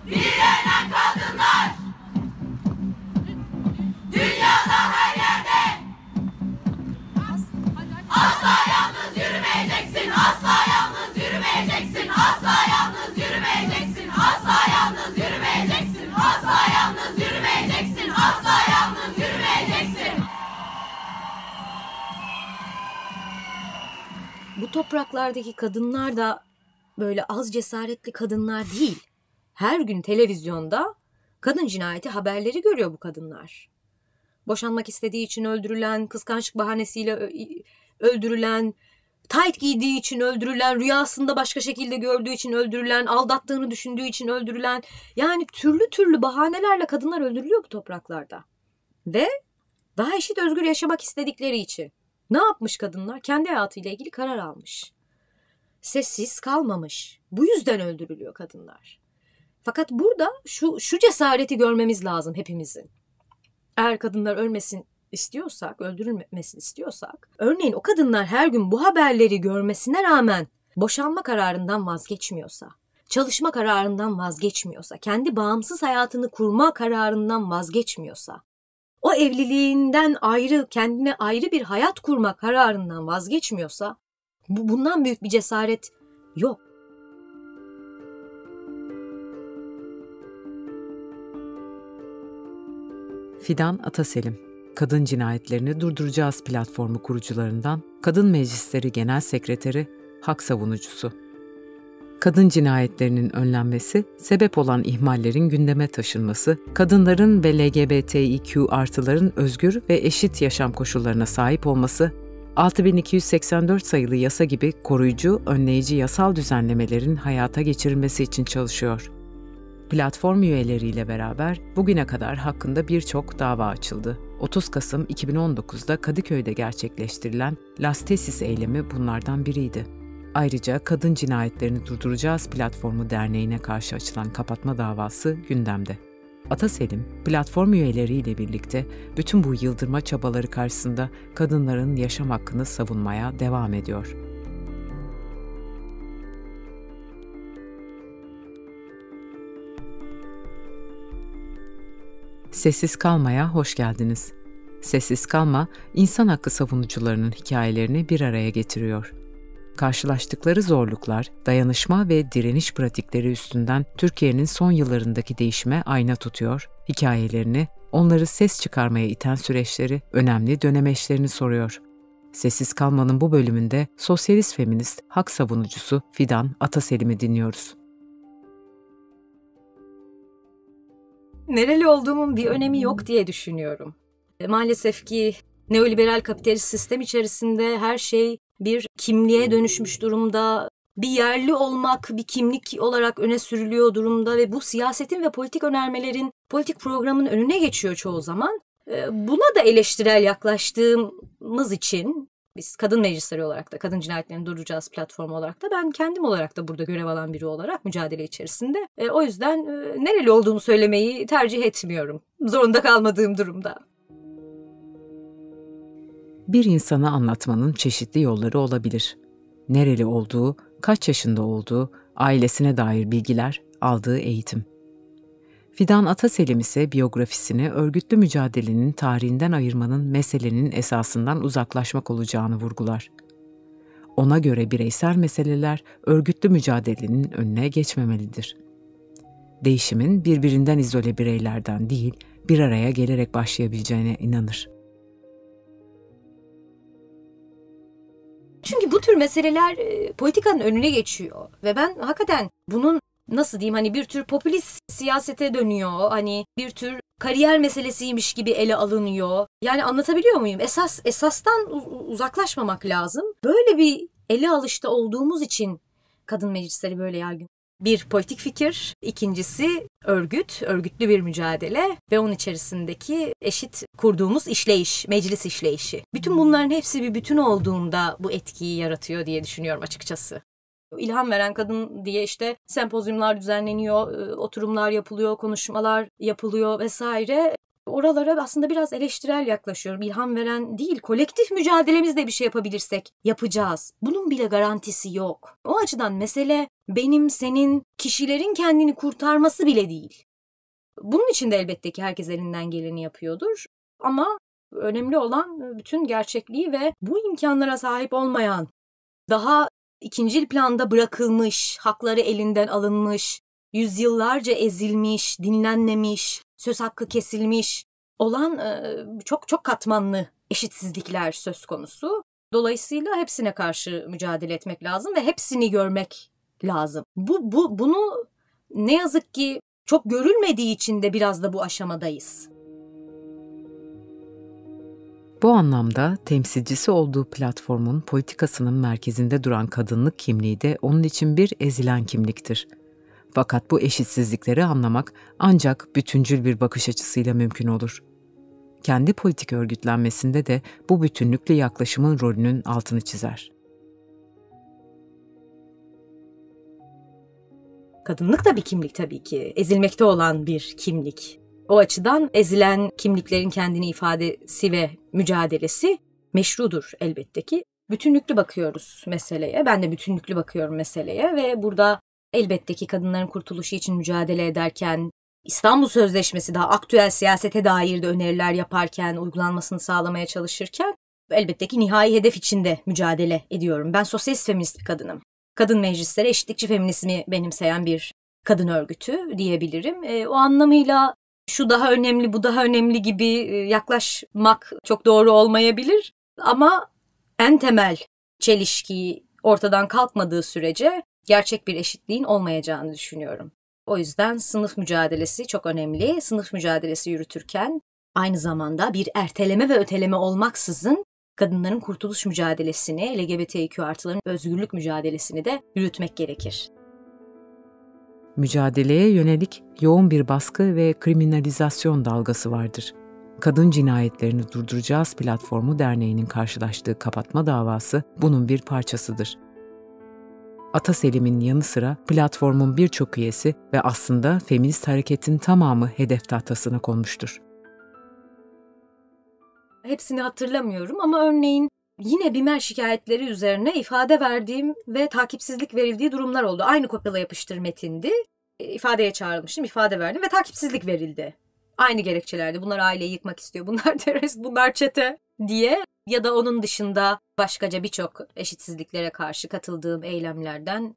Direnen kadınlar. Dünyada her yerde. Asla yalnız yürümeyeceksin. Asla yalnız yürümeyeceksin. Asla yalnız yürümeyeceksin. Asla yalnız yürümeyeceksin. Asla yalnız yürümeyeceksin. Asla yalnız yürümeyeceksin. Bu topraklardaki kadınlar da böyle az cesaretli kadınlar değil. Her gün televizyonda kadın cinayeti haberleri görüyor bu kadınlar. Boşanmak istediği için öldürülen, kıskançlık bahanesiyle öldürülen, tayt giydiği için öldürülen, rüyasında başka şekilde gördüğü için öldürülen, aldattığını düşündüğü için öldürülen. Yani türlü türlü bahanelerle kadınlar öldürülüyor bu topraklarda. Ve daha eşit özgür yaşamak istedikleri için. Ne yapmış kadınlar? Kendi hayatıyla ilgili karar almış. Sessiz kalmamış. Bu yüzden öldürülüyor kadınlar. Fakat burada şu cesareti görmemiz lazım hepimizin. Eğer kadınlar ölmesin istiyorsak, öldürülmesin istiyorsak, örneğin o kadınlar her gün bu haberleri görmesine rağmen boşanma kararından vazgeçmiyorsa, çalışma kararından vazgeçmiyorsa, kendi bağımsız hayatını kurma kararından vazgeçmiyorsa, o evliliğinden ayrı, kendine ayrı bir hayat kurma kararından vazgeçmiyorsa, bundan büyük bir cesaret yok. Fidan Ataselim, Kadın Cinayetlerini Durduracağız platformu kurucularından, Kadın Meclisleri Genel Sekreteri, hak savunucusu. Kadın cinayetlerinin önlenmesi, sebep olan ihmallerin gündeme taşınması, kadınların ve LGBTİQ artıların özgür ve eşit yaşam koşullarına sahip olması, 6284 sayılı yasa gibi koruyucu, önleyici yasal düzenlemelerin hayata geçirilmesi için çalışıyor. Platform üyeleriyle beraber bugüne kadar hakkında birçok dava açıldı. 30 Kasım 2019'da Kadıköy'de gerçekleştirilen Lastesis eylemi bunlardan biriydi. Ayrıca Kadın Cinayetlerini Durduracağız Platformu Derneği'ne karşı açılan kapatma davası gündemde. Ataselim, platform üyeleriyle birlikte bütün bu yıldırma çabaları karşısında kadınların yaşam hakkını savunmaya devam ediyor. Sessiz Kalma'ya hoş geldiniz. Sessiz Kalma, insan hakkı savunucularının hikayelerini bir araya getiriyor. Karşılaştıkları zorluklar, dayanışma ve direniş pratikleri üstünden Türkiye'nin son yıllarındaki değişime ayna tutuyor, hikayelerini, onları ses çıkarmaya iten süreçleri, önemli dönemeçlerini soruyor. Sessiz Kalma'nın bu bölümünde sosyalist feminist, hak savunucusu Fidan Ataselim'i dinliyoruz. Nereli olduğumun bir önemi yok diye düşünüyorum. Maalesef ki neoliberal kapitalist sistem içerisinde her şey bir kimliğe dönüşmüş durumda. Bir yerli olmak bir kimlik olarak öne sürülüyor durumda ve bu siyasetin ve politik önermelerin, politik programın önüne geçiyor çoğu zaman. Buna da eleştirel yaklaştığımız için biz kadın meclisleri olarak da, Kadın Cinayetlerini Durduracağız platformu olarak da, ben kendim olarak da burada görev alan biri olarak mücadele içerisinde. O yüzden nereli olduğumu söylemeyi tercih etmiyorum. Zorunda kalmadığım durumda. Bir insana anlatmanın çeşitli yolları olabilir. Nereli olduğu, kaç yaşında olduğu, ailesine dair bilgiler, aldığı eğitim. Fidan Ataselim ise biyografisini örgütlü mücadelenin tarihinden ayırmanın meselenin esasından uzaklaşmak olacağını vurgular. Ona göre bireysel meseleler örgütlü mücadelenin önüne geçmemelidir. Değişimin birbirinden izole bireylerden değil, bir araya gelerek başlayabileceğine inanır. Çünkü bu tür meseleler politikanın önüne geçiyor ve ben hakikaten bunun nasıl diyeyim, hani bir tür popülist siyasete dönüyor, hani bir tür kariyer meselesiymiş gibi ele alınıyor. Yani anlatabiliyor muyum? Esastan uzaklaşmamak lazım. Böyle bir ele alışta olduğumuz için kadın meclisleri böyle yaygın. Bir, politik fikir. İkincisi örgütlü bir mücadele ve onun içerisindeki eşit kurduğumuz işleyiş, meclis işleyişi. Bütün bunların hepsi bir bütün olduğunda bu etkiyi yaratıyor diye düşünüyorum açıkçası. İlham veren kadın diye işte sempozyumlar düzenleniyor, oturumlar yapılıyor, konuşmalar yapılıyor vesaire. Oralara aslında biraz eleştirel yaklaşıyorum. İlham veren değil, kolektif mücadelemizle bir şey yapabilirsek yapacağız. Bunun bile garantisi yok. O açıdan mesele benim, senin, kişilerin kendini kurtarması bile değil. Bunun için de elbette ki herkes elinden geleni yapıyordur. Ama önemli olan bütün gerçekliği ve bu imkanlara sahip olmayan, daha ikincil planda bırakılmış, hakları elinden alınmış, yüzyıllarca ezilmiş, dinlenmemiş, söz hakkı kesilmiş olan çok çok katmanlı eşitsizlikler söz konusu. Dolayısıyla hepsine karşı mücadele etmek lazım ve hepsini görmek lazım. Bunu ne yazık ki çok görülmediği için de biraz da bu aşamadayız. Bu anlamda temsilcisi olduğu platformun politikasının merkezinde duran kadınlık kimliği de onun için bir ezilen kimliktir. Fakat bu eşitsizlikleri anlamak ancak bütüncül bir bakış açısıyla mümkün olur. Kendi politik örgütlenmesinde de bu bütünlüklü yaklaşımın rolünün altını çizer. Kadınlık da bir kimlik tabii ki. Ezilmekte olan bir kimlik. O açıdan ezilen kimliklerin kendini ifadesi ve mücadelesi meşrudur elbette ki. Bütünlüklü bakıyoruz meseleye. Ben de bütünlüklü bakıyorum meseleye ve burada elbette ki kadınların kurtuluşu için mücadele ederken, İstanbul Sözleşmesi daha aktüel siyasete dair de öneriler yaparken, uygulanmasını sağlamaya çalışırken elbette ki nihai hedef içinde mücadele ediyorum. Ben sosyalist feminist bir kadınım. Kadın meclisleri eşitlikçi feminizmi benimseyen bir kadın örgütü diyebilirim. O anlamıyla şu daha önemli, bu daha önemli gibi yaklaşmak çok doğru olmayabilir. Ama en temel çelişki ortadan kalkmadığı sürece gerçek bir eşitliğin olmayacağını düşünüyorum. O yüzden sınıf mücadelesi çok önemli. Sınıf mücadelesi yürütürken aynı zamanda bir erteleme ve öteleme olmaksızın kadınların kurtuluş mücadelesini, LGBTİQ artıların özgürlük mücadelesini de yürütmek gerekir. Mücadeleye yönelik yoğun bir baskı ve kriminalizasyon dalgası vardır. Kadın Cinayetlerini Durduracağız Platformu Derneği'nin karşılaştığı kapatma davası bunun bir parçasıdır. Ataselim'in yanı sıra platformun birçok üyesi ve aslında feminist hareketin tamamı hedef tahtasına konmuştur. Hepsini hatırlamıyorum ama örneğin yine BİMER şikayetleri üzerine ifade verdiğim ve takipsizlik verildiği durumlar oldu. Aynı kopyala yapıştır metindi. İfadeye çağrılmıştım, ifade verdim ve takipsizlik verildi. Aynı gerekçelerdi. Bunlar aileyi yıkmak istiyor, bunlar terörist, bunlar çete diye. Ya da onun dışında başkaca birçok eşitsizliklere karşı katıldığım eylemlerden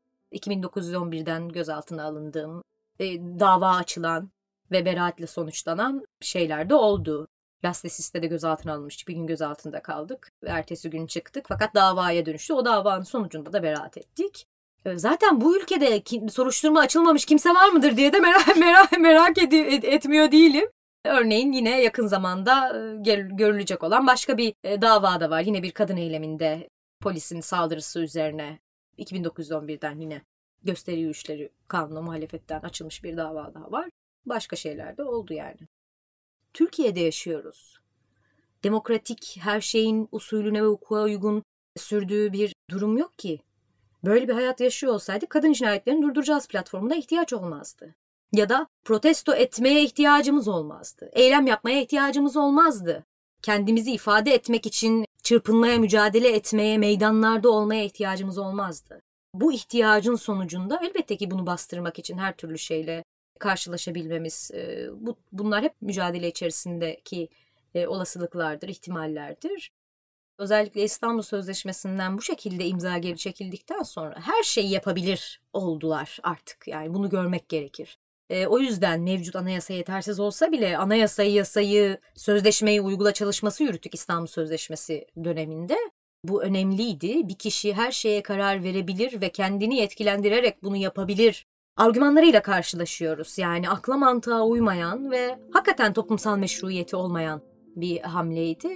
2911'den gözaltına alındığım, dava açılan ve beraatle sonuçlanan şeyler de oldu. Lastesis'te de gözaltına alınmıştık. Bir gün gözaltında kaldık. Ertesi gün çıktık. Fakat davaya dönüştü. O davanın sonucunda da beraat ettik. Zaten bu ülkede soruşturma açılmamış kimse var mıdır diye de merak etmiyor değilim. Örneğin yine yakın zamanda görülecek olan başka bir dava da var. Yine bir kadın eyleminde polisin saldırısı üzerine 2911'den yine gösteri yürüyüşleri kanuna muhalefetten açılmış bir dava daha var. Başka şeyler de oldu yani. Türkiye'de yaşıyoruz. Demokratik, her şeyin usulüne ve hukuka uygun sürdüğü bir durum yok ki. Böyle bir hayat yaşıyor olsaydık Kadın Cinayetlerini Durduracağız platformuna ihtiyaç olmazdı. Ya da protesto etmeye ihtiyacımız olmazdı. Eylem yapmaya ihtiyacımız olmazdı. Kendimizi ifade etmek için çırpınmaya, mücadele etmeye, meydanlarda olmaya ihtiyacımız olmazdı. Bu ihtiyacın sonucunda elbette ki bunu bastırmak için her türlü şeyle karşılaşabilmemiz, bunlar hep mücadele içerisindeki olasılıklardır, ihtimallerdir. Özellikle İstanbul Sözleşmesi'nden bu şekilde imza geri çekildikten sonra her şeyi yapabilir oldular artık. Yani bunu görmek gerekir. O yüzden mevcut anayasa yetersiz olsa bile yasayı, sözleşmeyi uygula çalışması yürüttük İstanbul Sözleşmesi döneminde. Bu önemliydi. Bir kişi her şeye karar verebilir ve kendini yetkilendirerek bunu yapabilir argümanlarıyla karşılaşıyoruz. Yani akla mantığa uymayan ve hakikaten toplumsal meşruiyeti olmayan bir hamleydi.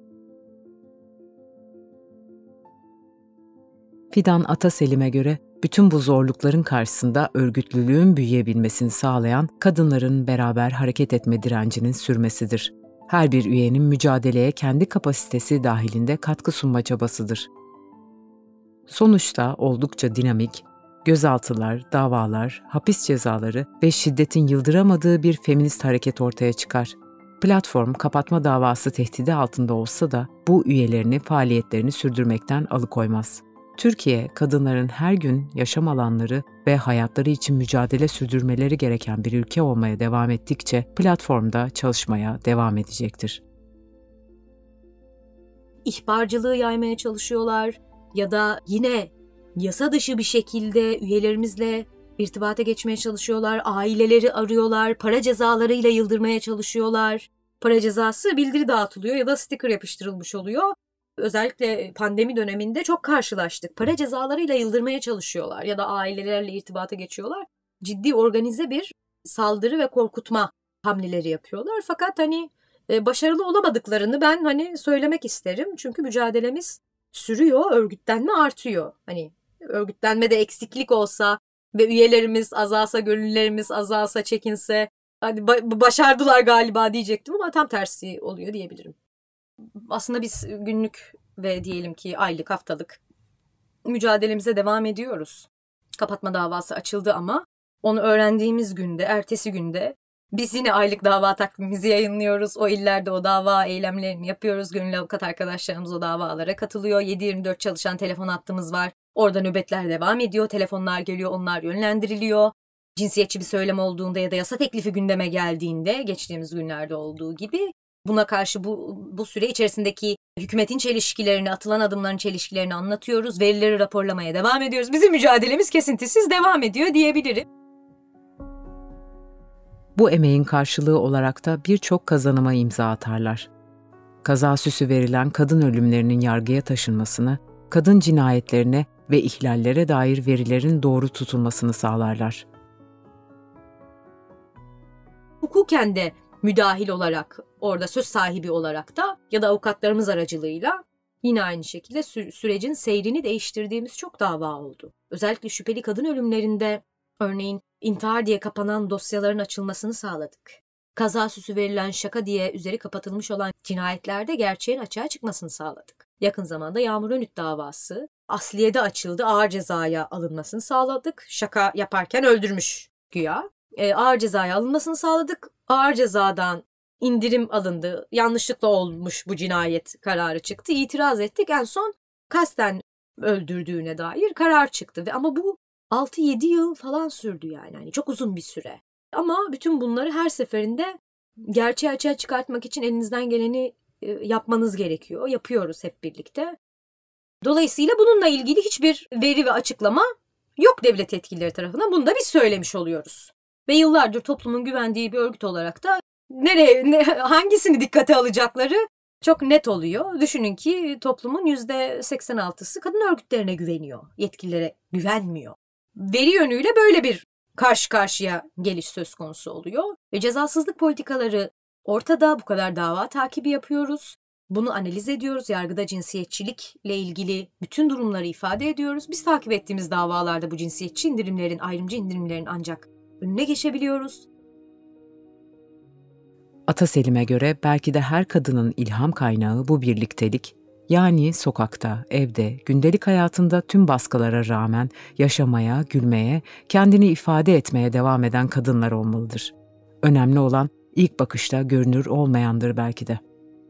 Fidan Ataselim'e göre bütün bu zorlukların karşısında örgütlülüğün büyüyebilmesini sağlayan kadınların beraber hareket etme direncinin sürmesidir. Her bir üyenin mücadeleye kendi kapasitesi dahilinde katkı sunma çabasıdır. Sonuçta oldukça dinamik, gözaltılar, davalar, hapis cezaları ve şiddetin yıldıramadığı bir feminist hareket ortaya çıkar. Platform kapatma davası tehdidi altında olsa da bu üyelerini faaliyetlerini sürdürmekten alıkoymaz. Türkiye, kadınların her gün yaşam alanları ve hayatları için mücadele sürdürmeleri gereken bir ülke olmaya devam ettikçe platformda çalışmaya devam edecektir. İhbarcılığı yaymaya çalışıyorlar ya da yine yasa dışı bir şekilde üyelerimizle irtibata geçmeye çalışıyorlar, aileleri arıyorlar, para cezalarıyla yıldırmaya çalışıyorlar. Para cezası bildiri dağıtılıyor ya da sticker yapıştırılmış oluyor. Özellikle pandemi döneminde çok karşılaştık. Para cezalarıyla yıldırmaya çalışıyorlar ya da ailelerle irtibata geçiyorlar. Ciddi organize bir saldırı ve korkutma hamleleri yapıyorlar. Fakat başarılı olamadıklarını ben söylemek isterim. Çünkü mücadelemiz sürüyor, örgütlenme artıyor. Örgütlenmede eksiklik olsa ve üyelerimiz azalsa, gönüllülerimiz azalsa, çekinse başardılar galiba diyecektim ama tam tersi oluyor diyebilirim. Aslında biz günlük ve diyelim ki aylık, haftalık mücadelemize devam ediyoruz. Kapatma davası açıldı ama onu öğrendiğimiz günde, ertesi günde biz yine aylık dava takvimimizi yayınlıyoruz. O illerde o dava eylemlerini yapıyoruz. Gönüllü avukat arkadaşlarımız o davalara katılıyor. 7/24 çalışan telefon hattımız var. Orada nöbetler devam ediyor. Telefonlar geliyor, onlar yönlendiriliyor. Cinsiyetçi bir söylem olduğunda ya da yasa teklifi gündeme geldiğinde, geçtiğimiz günlerde olduğu gibi, buna karşı bu süre içerisindeki hükümetin çelişkilerini, atılan adımların çelişkilerini anlatıyoruz. Verileri raporlamaya devam ediyoruz. Bizim mücadelemiz kesintisiz devam ediyor diyebilirim. Bu emeğin karşılığı olarak da birçok kazanıma imza atarlar. Kaza süsü verilen kadın ölümlerinin yargıya taşınmasını, kadın cinayetlerine ve ihlallere dair verilerin doğru tutulmasını sağlarlar. Hukuken de müdahil olarak, orada söz sahibi olarak da ya da avukatlarımız aracılığıyla yine aynı şekilde sürecin seyrini değiştirdiğimiz çok dava oldu. Özellikle şüpheli kadın ölümlerinde örneğin intihar diye kapanan dosyaların açılmasını sağladık. Kaza süsü verilen şaka diye üzeri kapatılmış olan cinayetlerde gerçeğin açığa çıkmasını sağladık. Yakın zamanda Yağmur Önüt davası Asliye'de açıldı, ağır cezaya alınmasını sağladık. Şaka yaparken öldürmüş güya. Ağır cezaya alınmasını sağladık. Ağır cezadan indirim alındı. Yanlışlıkla olmuş bu cinayet kararı çıktı. İtiraz ettik. En son kasten öldürdüğüne dair karar çıktı. Ama bu 6-7 yıl falan sürdü yani. Çok uzun bir süre. Ama bütün bunları her seferinde gerçeği açığa çıkartmak için elinizden geleni yapmanız gerekiyor. Yapıyoruz hep birlikte. Dolayısıyla bununla ilgili hiçbir veri ve açıklama yok devlet yetkilileri tarafından. Bunu da biz söylemiş oluyoruz. Ve yıllardır toplumun güvendiği bir örgüt olarak da hangisini dikkate alacakları çok net oluyor. Düşünün ki toplumun %86'sı kadın örgütlerine güveniyor. Yetkililere güvenmiyor. Veri yönüyle böyle bir karşı karşıya geliş söz konusu oluyor. Ve cezasızlık politikaları ortada, bu kadar dava takibi yapıyoruz. Bunu analiz ediyoruz. Yargıda cinsiyetçilikle ilgili bütün durumları ifade ediyoruz. Biz takip ettiğimiz davalarda bu cinsiyetçi indirimlerin, ayrımcı indirimlerin ancak önüne geçebiliyoruz. Ataselim'e göre belki de her kadının ilham kaynağı bu birliktelik, yani sokakta, evde, gündelik hayatında tüm baskılara rağmen yaşamaya, gülmeye, kendini ifade etmeye devam eden kadınlar olmalıdır. Önemli olan ilk bakışta görünür olmayandır belki de.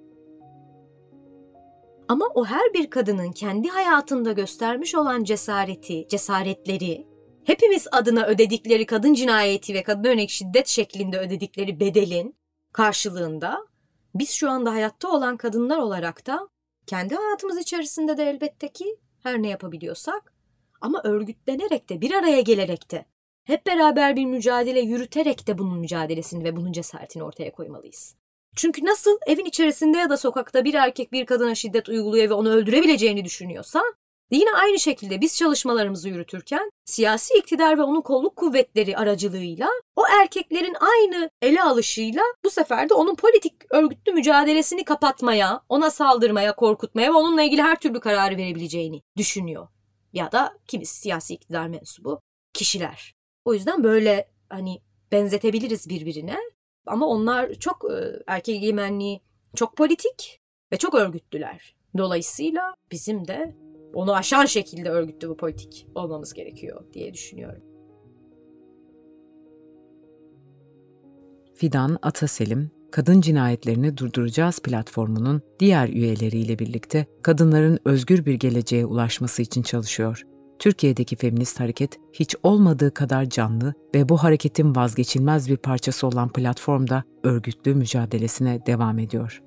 Ama o her bir kadının kendi hayatında göstermiş olan cesaretleri, hepimiz adına ödedikleri kadın cinayeti ve kadın yönelik şiddet şeklinde ödedikleri bedelin karşılığında biz şu anda hayatta olan kadınlar olarak da kendi hayatımız içerisinde de elbette ki her ne yapabiliyorsak ama örgütlenerek de, bir araya gelerek de, hep beraber bir mücadele yürüterek de bunun mücadelesini ve bunun cesaretini ortaya koymalıyız. Çünkü nasıl evin içerisinde ya da sokakta bir erkek bir kadına şiddet uyguluyor ve onu öldürebileceğini düşünüyorsa, yine aynı şekilde biz çalışmalarımızı yürütürken siyasi iktidar ve onun kolluk kuvvetleri aracılığıyla o erkeklerin aynı ele alışıyla bu sefer de onun politik örgütlü mücadelesini kapatmaya, ona saldırmaya, korkutmaya ve onunla ilgili her türlü kararı verebileceğini düşünüyor. Ya da kimisi siyasi iktidar mensubu kişiler. O yüzden böyle benzetebiliriz birbirine. Ama onlar çok erkek egemenliği, çok politik ve çok örgütlüler. Dolayısıyla bizim de onu aşan şekilde örgütlü ve politik olmamız gerekiyor diye düşünüyorum. Fidan Ataselim, Kadın Cinayetlerini Durduracağız platformunun diğer üyeleriyle birlikte kadınların özgür bir geleceğe ulaşması için çalışıyor. Türkiye'deki feminist hareket hiç olmadığı kadar canlı ve bu hareketin vazgeçilmez bir parçası olan platformda örgütlü mücadelesine devam ediyor.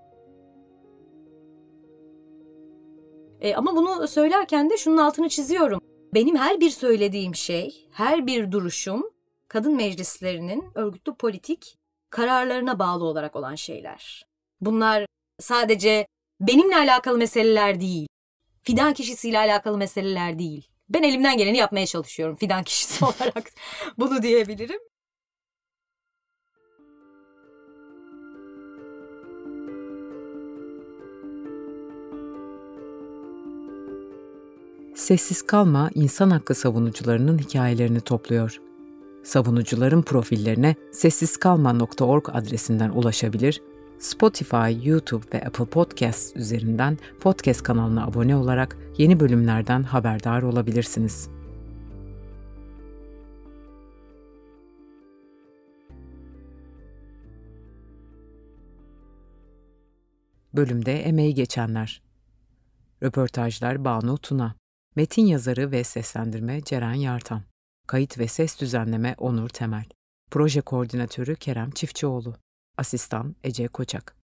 Ama bunu söylerken de şunun altını çiziyorum. Benim her bir söylediğim şey, her bir duruşum kadın meclislerinin örgütlü politik kararlarına bağlı olarak olan şeyler. Bunlar sadece benimle alakalı meseleler değil, fidan kişisiyle alakalı meseleler değil. Ben elimden geleni yapmaya çalışıyorum fidan kişisi olarak. Bunu diyebilirim. Sessiz Kalma, insan hakkı savunucularının hikayelerini topluyor. Savunucuların profillerine sessizkalma.org adresinden ulaşabilir, Spotify, YouTube ve Apple Podcasts üzerinden podcast kanalına abone olarak yeni bölümlerden haberdar olabilirsiniz. Bölümde emeği geçenler. Röportajlar Banu Tuna. Metin yazarı ve seslendirme Ceren Yartan. Kayıt ve ses düzenleme Onur Temel. Proje koordinatörü Kerem Çiftçioğlu. Asistan Ece Koçak.